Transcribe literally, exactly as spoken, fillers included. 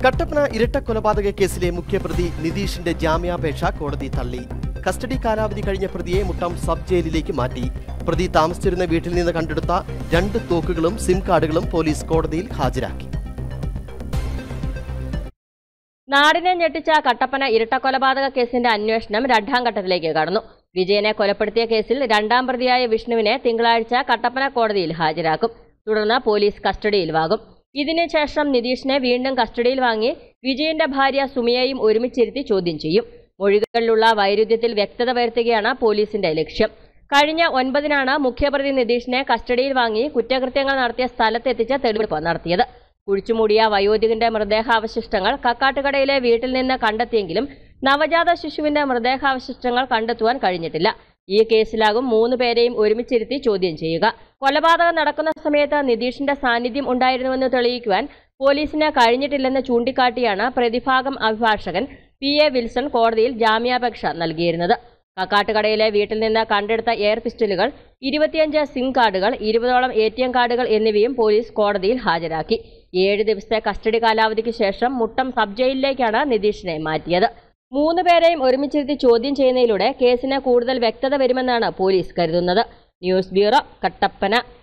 കട്ടപ്പന ഇരട്ട കൊലപാതക കേസിലെ മുഖ്യപ്രതി നിതീഷിന്റെ ജാമ്യാപേക്ഷ കോടതി തള്ളി. കസ്റ്റഡി കാലാവധി കഴിഞ്ഞ പ്രതിയെ മുട്ടം സബ് ജയിലിലേക്ക് മാറ്റി. പ്രതി താമസിച്ചിരുന്ന വീട്ടിൽ നിന്ന് കണ്ടെടുത്ത രണ്ട് തോക്കുകളും സിം കാർഡുകളും പോലീസ് കോടതിയിൽ ഹാജരാക്കി. നാടിനെ ഞെട്ടിച്ച കട്ടപ്പന ഇരട്ട കൊലപാതക കേസിന്റെ അന്വേഷണം രണ്ടാം ഘട്ടത്തിലേക്ക് കടന്നു. വിജയനെ കൊലപ്പെടുത്തിയ കേസിൽ രണ്ടാം പ്രതിയായ വിഷ്ണുവിനെ തിങ്കളാഴ്ച കട്ടപ്പന കോടതിയിൽ ഹാജരാക്കും. തുടർന്ന് പോലീസ് കസ്റ്റഡിയിൽ വാങ്ങും. ഇതിനുശേഷം നിതീഷിനെ വീണ്ടും കസ്റ്റഡിയിൽ വാങ്ങി വിജയന്റെ ഭാര്യ സുമിയയും ഒരുമിച്ചിരുത്തി ചോദ്യം ചെയ്യും. മൊഴികളിലുള്ള വൈരുദ്ധ്യത്തിൽ വ്യക്തത വരുത്തുകയാണ് പോലീസിന്റെ ലക്ഷ്യം. കഴിഞ്ഞ ഒൻപതിനാണ് മുഖ്യപ്രതി നിതീഷിനെ കസ്റ്റഡിയിൽ വാങ്ങി കുറ്റകൃത്യങ്ങൾ നടത്തിയ സ്ഥലത്തെത്തിച്ച് തെളിവെടുപ്പ് നടത്തിയത്. കുഴിച്ചുമൂടിയ വയോധികന്റെ മൃതദേഹാവശിഷ്ടങ്ങൾ കക്കാട്ടുകടയിലെ വീട്ടിൽ നിന്ന് കണ്ടെത്തിയെങ്കിലും നവജാത ശിശുവിന്റെ മൃതദേഹാവശിഷ്ടങ്ങൾ കണ്ടെത്തുവാൻ കഴിഞ്ഞിട്ടില്ല. ഈ കേസിലാകും മൂന്ന് പേരെയും ഒരുമിച്ചിരുത്തി ചോദ്യം ചെയ്യുക. കൊലപാതകം നടക്കുന്ന സമയത്ത് നിതീഷിന്റെ സാന്നിധ്യം ഉണ്ടായിരുന്നുവെന്ന് തെളിയിക്കുവാൻ പോലീസിന് കഴിഞ്ഞിട്ടില്ലെന്ന് ചൂണ്ടിക്കാട്ടിയാണ് പ്രതിഭാഗം അഭിഭാഷകൻ പി എ വിൽസൺ കോടതിയിൽ ജാമ്യാപേക്ഷ നൽകിയിരുന്നത്. കക്കാട്ടുകടയിലെ വീട്ടിൽ നിന്ന് കണ്ടെടുത്ത എയർ പിസ്റ്റലുകൾ, ഇരുപത്തിയഞ്ച് സിം കാർഡുകൾ, ഇരുപതോളം എ ടി എം കാർഡുകൾ എന്നിവയും പോലീസ് കോടതിയിൽ ഹാജരാക്കി. ഏഴ് ദിവസത്തെ കസ്റ്റഡി കാലാവധിക്ക് ശേഷം മുട്ടം സബ് ജയിലിലേക്കാണ് നിതീഷിനെ മാറ്റിയത്. മൂന്ന് പേരെയും ഒരുമിച്ചിരുത്തി ചോദ്യം ചെയ്യുന്നതിലൂടെ കേസിന് കൂടുതൽ വ്യക്തത വരുമെന്നാണ് പോലീസ് കരുതുന്നത്. News bureau, Kattappana.